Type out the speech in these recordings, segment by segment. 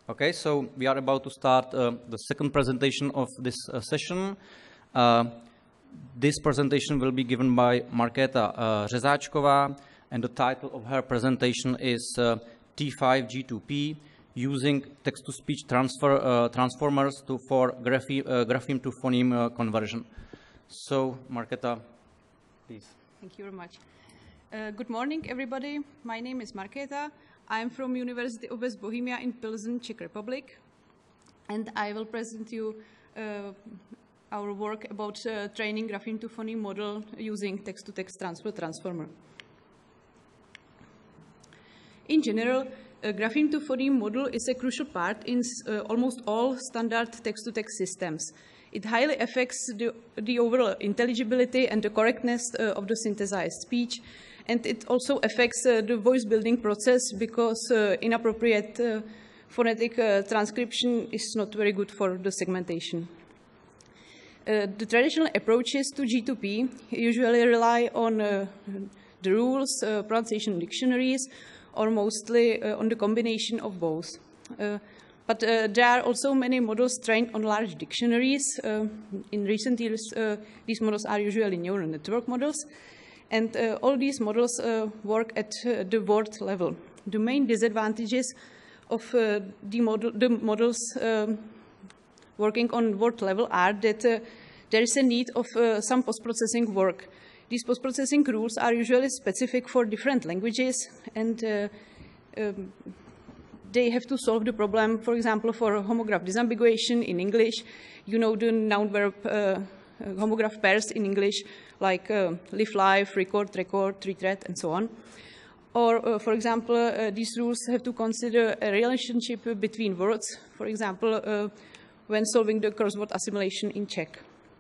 Okay, so we are about to start the second presentation of this session. This presentation will be given by Markéta Řezáčková, and the title of her presentation is T5G2P, using text-to-speech transformers for Grapheme-to-Phoneme conversion. So, Markéta, please. Thank you very much. Good morning, everybody. My name is Markéta. I'm from University of West Bohemia in Pilsen, Czech Republic, and I will present you our work about training Grapheme-to-Phoneme model using text-to-text transformer. In general, a Grapheme-to-Phoneme model is a crucial part in almost all standard text-to-text systems. It highly affects the overall intelligibility and the correctness of the synthesized speech, and it also affects the voice building process because inappropriate phonetic transcription is not very good for the segmentation. The traditional approaches to G2P usually rely on the rules, pronunciation dictionaries, or mostly on the combination of both. But there are also many models trained on large dictionaries. In recent years, these models are usually neural network models. And all these models work at the word level. The main disadvantages of the models working on word level are that there is a need of some post-processing work. These post-processing rules are usually specific for different languages, and they have to solve the problem. For example, for homograph disambiguation in English, you know the noun-verb homograph pairs in English, like live, live, record, retreat, and so on. Or, for example, these rules have to consider a relationship between words, for example, when solving the crossword assimilation in Czech.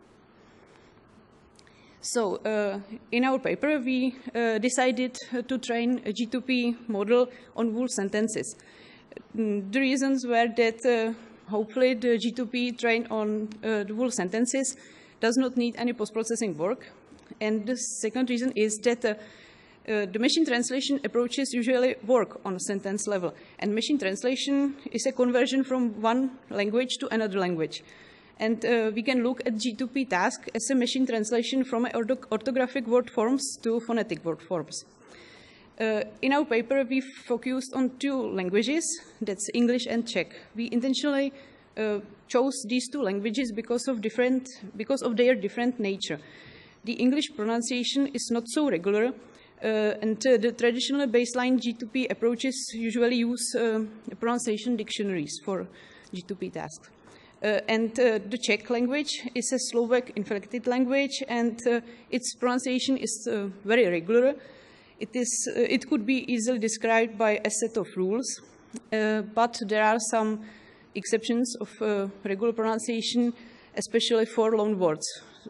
So, in our paper, we decided to train a G2P model on whole sentences. The reasons were that hopefully the G2P trained on the whole sentences does not need any post-processing work. And the second reason is that the machine translation approaches usually work on a sentence level. And machine translation is a conversion from one language to another language. And we can look at G2P task as a machine translation from orthographic word forms to phonetic word forms. In our paper, we focused on two languages, that's English and Czech. We intentionally chose these two languages because of their different nature. The English pronunciation is not so regular, and the traditional baseline G2P approaches usually use pronunciation dictionaries for G2P tasks. And the Czech language is a Slovak inflected language, and its pronunciation is very regular. It could be easily described by a set of rules, but there are some exceptions of regular pronunciation, especially for loanwords.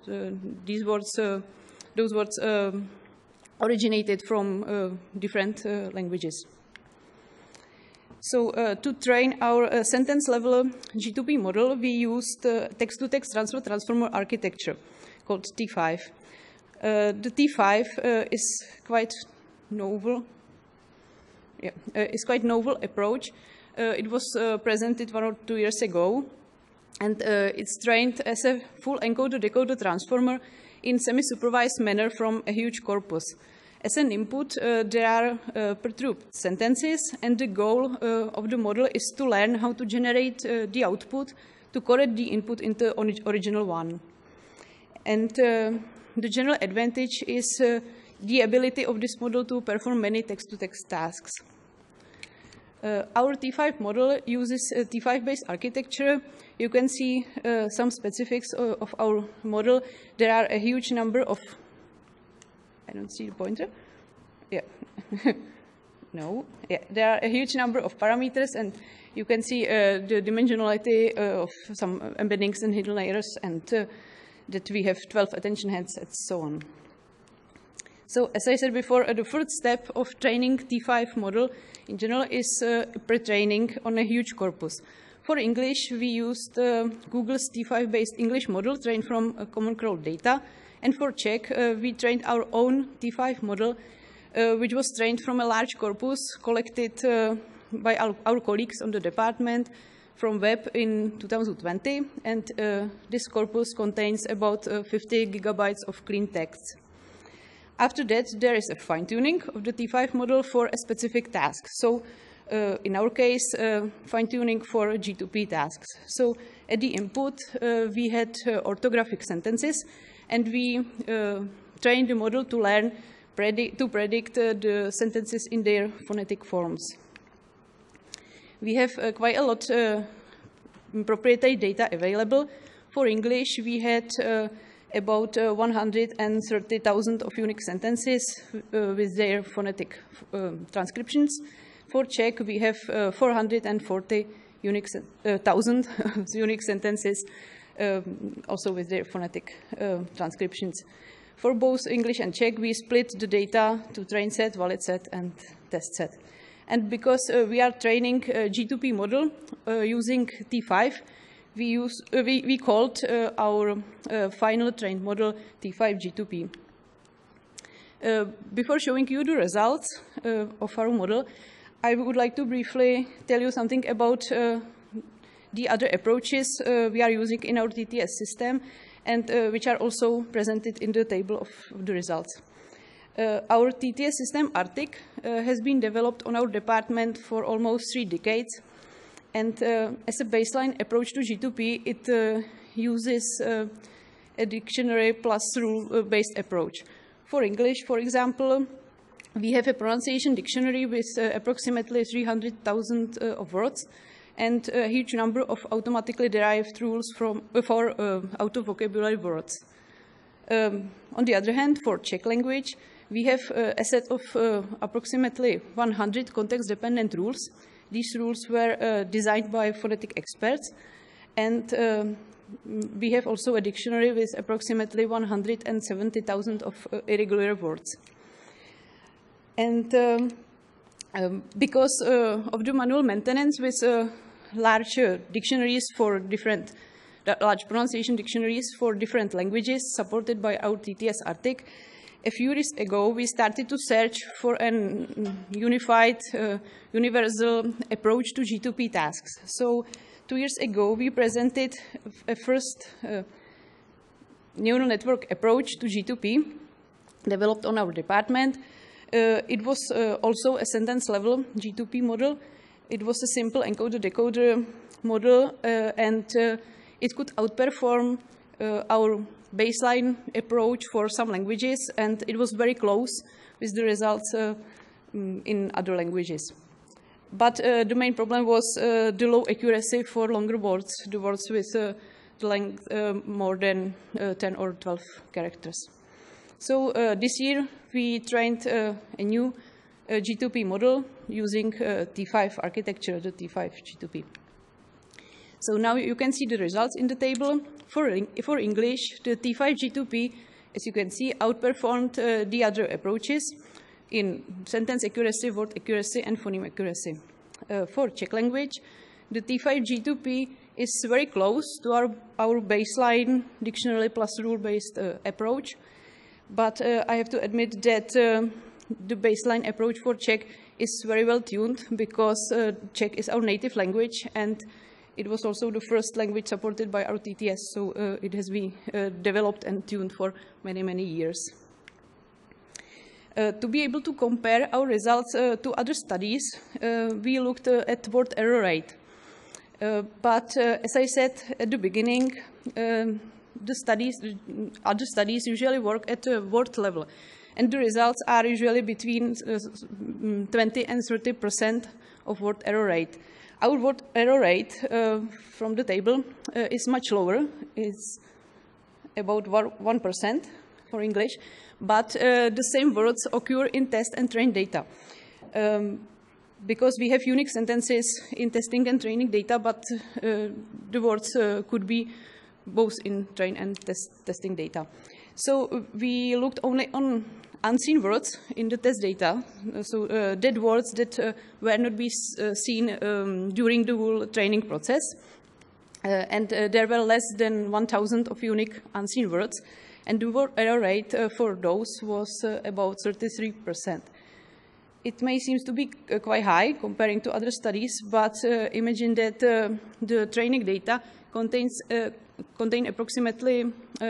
Those words originated from different languages. So to train our sentence-level G2P model, we used text-to-text transformer architecture called T5. The T5 is quite novel. Yeah, is quite novel approach. It was presented 1 or 2 years ago, and it's trained as a full encoder-decoder transformer in semi-supervised manner from a huge corpus. As an input, there are perturbed sentences, and the goal of the model is to learn how to generate the output to correct the input into original one. And the general advantage is the ability of this model to perform many text-to-text tasks. Our T5 model uses a T5-based architecture. You can see some specifics of our model. There are a huge number of... I don't see the pointer. Yeah. No. Yeah. There are a huge number of parameters, and you can see the dimensionality of some embeddings and hidden layers, and that we have 12 attention heads, and so on. So, as I said before, the first step of training T5 model in general is pre-training on a huge corpus. For English, we used Google's T5-based English model trained from common crawl data. And for Czech, we trained our own T5 model, which was trained from a large corpus collected by our colleagues on the department from web in 2020, and this corpus contains about 50 gigabytes of clean text. After that, there is a fine-tuning of the T5 model for a specific task. So in our case, fine-tuning for G2P tasks. So at the input, we had orthographic sentences, and we trained the model to learn to predict the sentences in their phonetic forms. We have quite a lot proprietary data available. For English, we had about 130,000 of unique sentences with their phonetic transcriptions. For Czech, we have 440,000 unique sentences, also with their phonetic transcriptions. For both English and Czech, we split the data to train set, valid set, and test set. And because we are training a G2P model using T5, we called our final trained model T5G2P. Before showing you the results of our model, I would like to briefly tell you something about the other approaches we are using in our TTS system, and which are also presented in the table of the results. Our TTS system, Arctic, has been developed on our department for almost 3 decades. And as a baseline approach to G2P, it uses a dictionary plus rule-based approach. For English, for example, we have a pronunciation dictionary with approximately 300,000 of words, and a huge number of automatically derived rules for out-of-vocabulary words. On the other hand, for Czech language, we have a set of approximately 100 context-dependent rules. These rules were designed by phonetic experts, and we have also a dictionary with approximately 170,000 of irregular words. And because of the manual maintenance with large dictionaries for large pronunciation dictionaries for different languages supported by our TTS Arctic, a few years ago we started to search for an unified, universal approach to G2P tasks. So 2 years ago we presented a first neural network approach to G2P developed on our department. It was also a sentence-level G2P model. It was a simple encoder-decoder model, and it could outperform our baseline approach for some languages, and it was very close with the results in other languages. But the main problem was the low accuracy for longer words, the words with the length more than 10 or 12 characters. So this year we trained a new G2P model using T5 architecture, the T5G2P. So now you can see the results in the table. For English, the T5G2P, as you can see, outperformed the other approaches in sentence accuracy, word accuracy, and phoneme accuracy. For Czech language, the T5G2P is very close to our baseline dictionary plus rule-based approach. But I have to admit that the baseline approach for Czech is very well tuned, because Czech is our native language, and it was also the first language supported by our TTS, so it has been developed and tuned for many, many years. To be able to compare our results to other studies, we looked at word error rate. But as I said at the beginning, other studies usually work at a word level, and the results are usually between 20 and 30% of word error rate. Our word error rate from the table is much lower. It's about 1% for English, but the same words occur in test and train data. Because we have unique sentences in testing and training data, but the words could be both in train and testing data. So we looked only on unseen words in the test data, so dead words that were not be seen during the whole training process. And there were less than 1,000 of unique unseen words, and the word error rate for those was about 33%. It may seem to be quite high comparing to other studies, but imagine that the training data contain approximately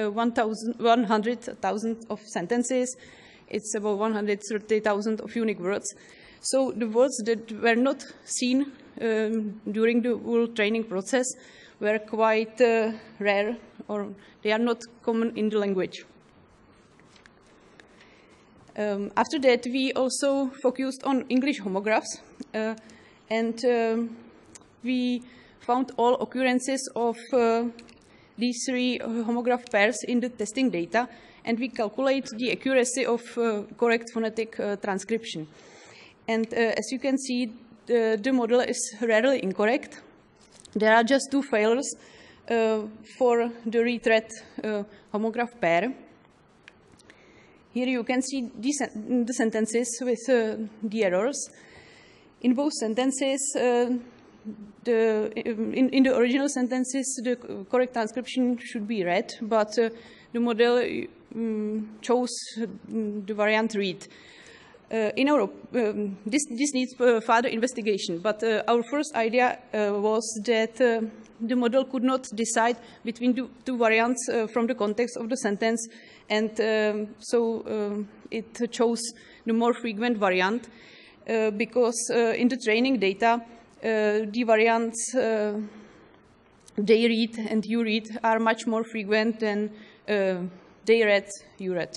100,000 of sentences. It's about 130,000 of unique words. So the words that were not seen during the whole training process were quite rare, or they are not common in the language. After that, we also focused on English homographs, and we found all occurrences of these three homograph pairs in the testing data, and we calculate the accuracy of correct phonetic transcription. And as you can see, the model is rarely incorrect. There are just two failures for the retread homograph pair. Here you can see the sentences with the errors. In both sentences, in the original sentences, the correct transcription should be read, but the model chose the variant read. This needs further investigation, but our first idea was that the model could not decide between the two variants from the context of the sentence, and so it chose the more frequent variant because in the training data, the variants they read and you read are much more frequent than they read, you read.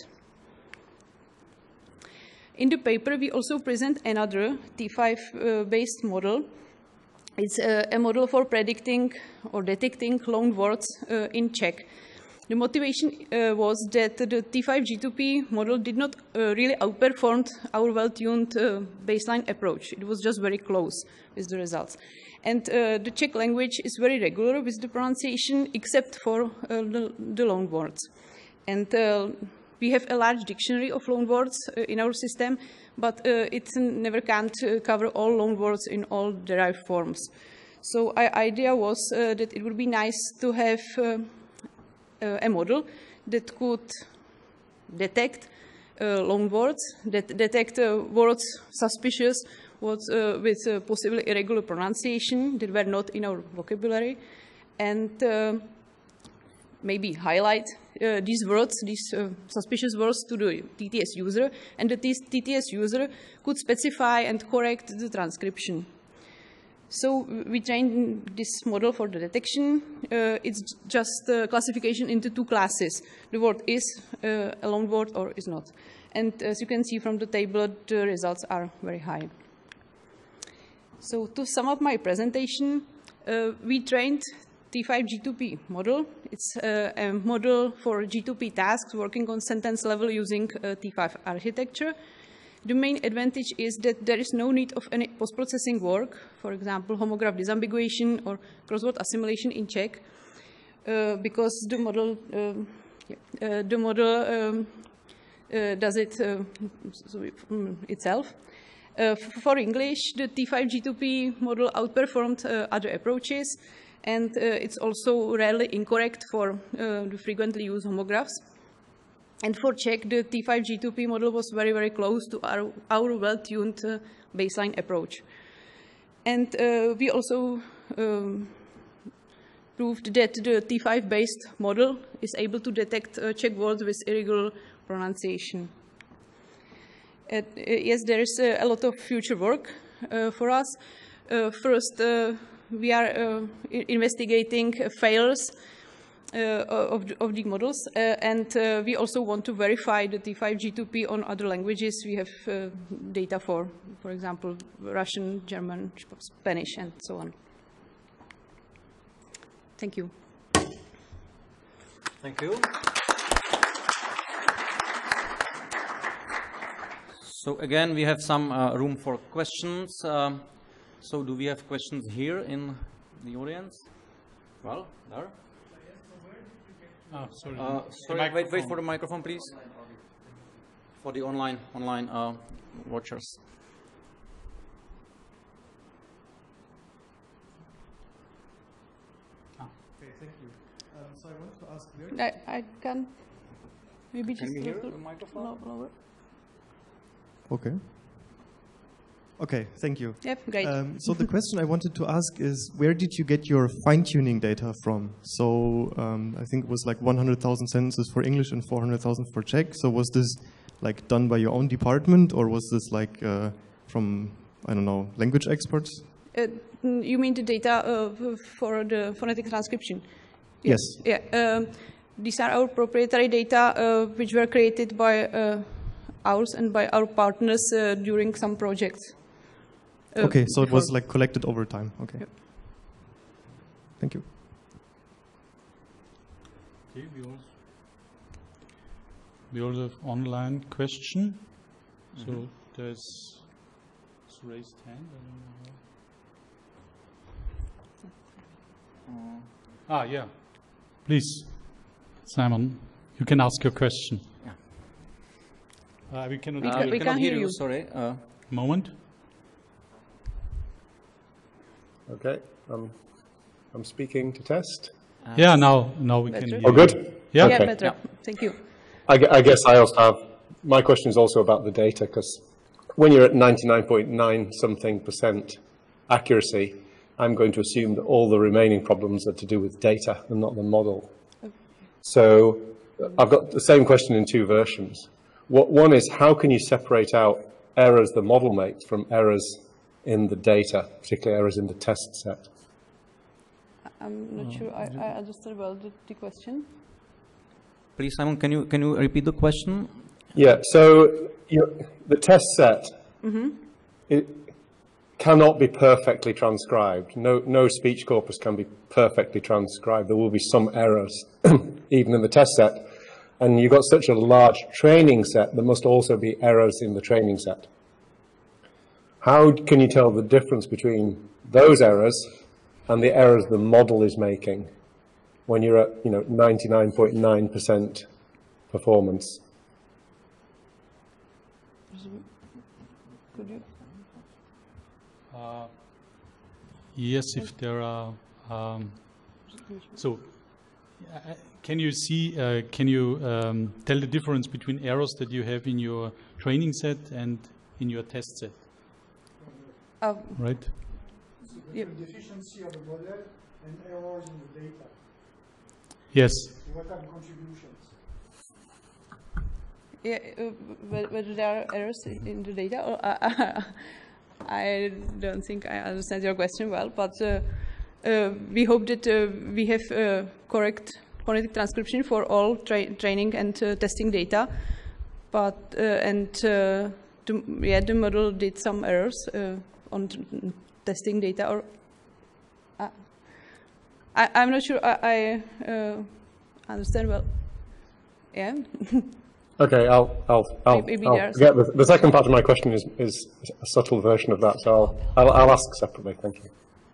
In the paper, we also present another T5-based model. It's a model for predicting or detecting loanwords in Czech. The motivation was that the T5G2P model did not really outperform our well-tuned baseline approach. It was just very close with the results. And the Czech language is very regular with the pronunciation, except for the loanwords. And we have a large dictionary of loanwords in our system, but it never can cover all loanwords in all derived forms. So our idea was that it would be nice to have a model that could detect loanwords, that detect words suspicious with possibly irregular pronunciation that were not in our vocabulary, and maybe highlight these words, these suspicious words to the TTS user, and the TTS user could specify and correct the transcription. So we trained this model for the detection. It's just classification into two classes. The word is a loanword or is not. And as you can see from the table, the results are very high. So to sum up my presentation, we trained T5G2P model. It's a model for G2P tasks working on sentence level using T5 architecture. The main advantage is that there is no need of any post-processing work, for example, homograph disambiguation or crossword assimilation in Czech, because the model does it itself. For English, the T5G2P model outperformed other approaches, and it's also rarely incorrect for the frequently used homographs. And for Czech, the T5G2P model was very, very close to our well-tuned baseline approach. And we also proved that the T5-based model is able to detect Czech words with irregular pronunciation. Yes, there is a lot of future work for us. First, we are investigating failures of the models, and we also want to verify the T5G2P on other languages. We have data for example, Russian, German, Spanish, and so on. Thank you. Thank you. So again, we have some room for questions. So do we have questions here in the audience? Well, there. Oh, sorry. Sorry, wait for the microphone, please. For the online watchers. Okay, thank you. So I want to ask you. I can maybe just Can you hear the microphone? lower. Okay. Okay, thank you. Yep, great. So the question I wanted to ask is, where did you get your fine-tuning data from? So I think it was like 100,000 sentences for English and 400,000 for Czech. So was this like done by your own department, or was this like from, I don't know, language experts? You mean the data for the phonetic transcription? Yes. Yeah. These are our proprietary data, which were created by ours and by our partners during some projects. Okay, so it was like collected over time. Okay. Yep. Thank you. Okay, we also have online question. So there's raised hand. Yeah. Please, Simon, you can ask your question. Yeah. We cannot hear you. Sorry. Moment. Okay, I'm speaking to test. Yeah, now we can hear you. Oh, good? Yeah, okay. Yeah, better. Yeah. Thank you. I guess I also have, my question is also about the data, because when you're at 99.9 something % accuracy, I'm going to assume that all the remaining problems are to do with data and not the model. Okay. So I've got the same question in two versions. One is, how can you separate out errors the model makes from errors in the data, particularly errors in the test set? I'm not sure I understood well the question. Please, Simon, can you repeat the question? Yeah, so the test set, it cannot be perfectly transcribed. No speech corpus can be perfectly transcribed. There will be some errors, even in the test set. And you've got such a large training set, there must also be errors in the training set. How can you tell the difference between those errors and the errors the model is making when you're at 99.9% performance? Could you? Yes, if there are. So, can you see? Can you tell the difference between errors that you have in your training set and in your test set? Right. Yep. The deficiency of the model and errors in the data. Yes. What are the contributions? Yeah, whether there are errors in the data, or I don't think I understand your question well, but we hope that we have correct phonetic transcription for all training and testing data, but the model did some errors on testing data, or I'm not sure I understand well. Yeah. Okay, I'll get the second part of my question is a subtle version of that, so I'll ask separately. Thank you.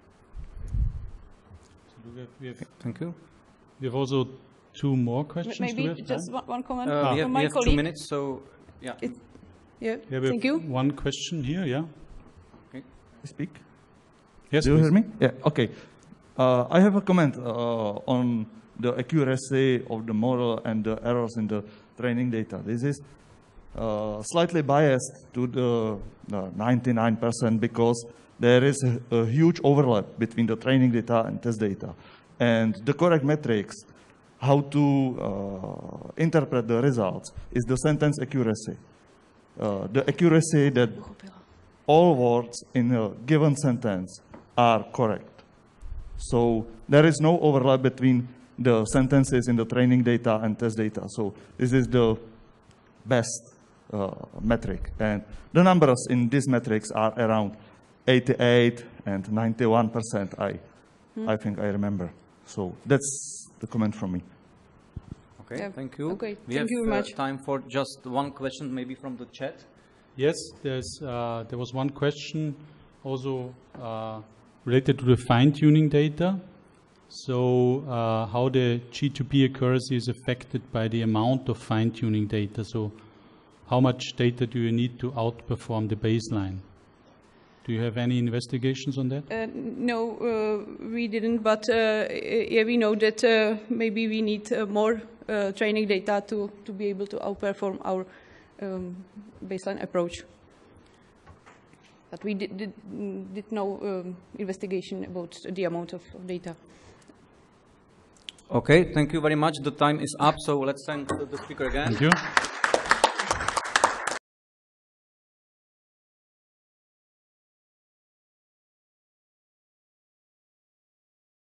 Thank you. We have also two more questions. Maybe just one comment from my we have colleague. 2 minutes, so yeah. Thank you. One question here, yeah. Okay. Speak? Yes, do you please. hear me? Yeah, okay. I have a comment on the accuracy of the model and the errors in the training data. This is slightly biased to the 99% because there is a huge overlap between the training data and test data. And the correct metrics, how to interpret the results, is the sentence accuracy. The accuracy that all words in a given sentence are correct. So there is no overlap between the sentences in the training data and test data. So this is the best metric. And the numbers in these metrics are around 88 and 91%, I think I remember. So that's the comment from me. Okay, Yeah. thank you. Okay, We thank have you very much. time for just one question, maybe from the chat. Yes, there was one question also related to the fine-tuning data. So how the G2P accuracy is affected by the amount of fine-tuning data. So how much data do you need to outperform the baseline? Do you have any investigations on that? No, we didn't, but yeah, we know that maybe we need more training data to be able to outperform our baseline approach. But we did no investigation about the amount of data. Okay, thank you very much. The time is up, so let's thank the speaker again. Thank you.